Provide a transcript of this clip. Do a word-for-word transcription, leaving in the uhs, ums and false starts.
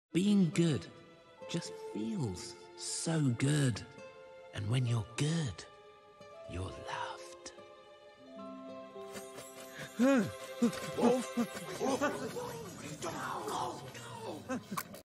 Being good just feels so good. And when you're good, you're loved.